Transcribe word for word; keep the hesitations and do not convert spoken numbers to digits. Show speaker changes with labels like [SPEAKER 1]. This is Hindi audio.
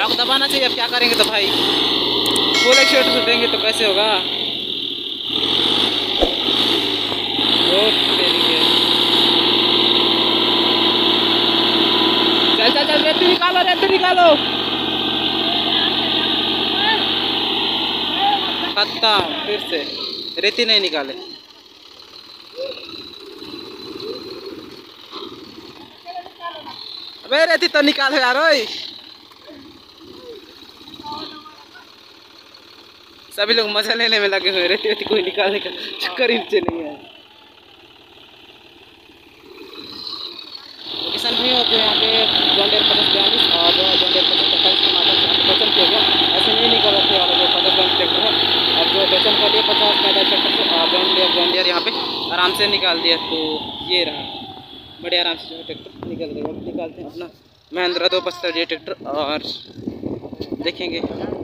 [SPEAKER 1] आपको दबाना चाहिए। अब क्या करेंगे तो भाई, फुल एक्सीटर से देंगे तो कैसे होगा। चल चल चल, रेती निकालो, रेती निकालो। खत्म, फिर से रेती नहीं निकाले। अबे रेती तो निकालो यार। ओए सभी लोग मजा लेने में लगे हुए, रेती वेती कोई निकालने का चक्कर इनसे नहीं है। लोकेशन भी हो जो यहाँ पे जॉन्डियर पचास बयालीस और जॉन्डियर पचास सत्ताईस के माध्यम से यहाँ पे टोचन किया गया। ऐसे नहीं निकल रहे वाले जो पचास बयालीस ट्रैक्टर है, और जो टोचन कर दिया पचास पैंतालीस ट्रैक्टर से जॉन्डियर जॉन्डियर यहाँ पे आराम से निकाल दिया। तो ये रहा, बड़े आराम से जो ट्रैक्टर निकल गए। अब निकालते हैं अपना महिंद्रा दो पचहत्तर ये ट्रैक्टर और देखेंगे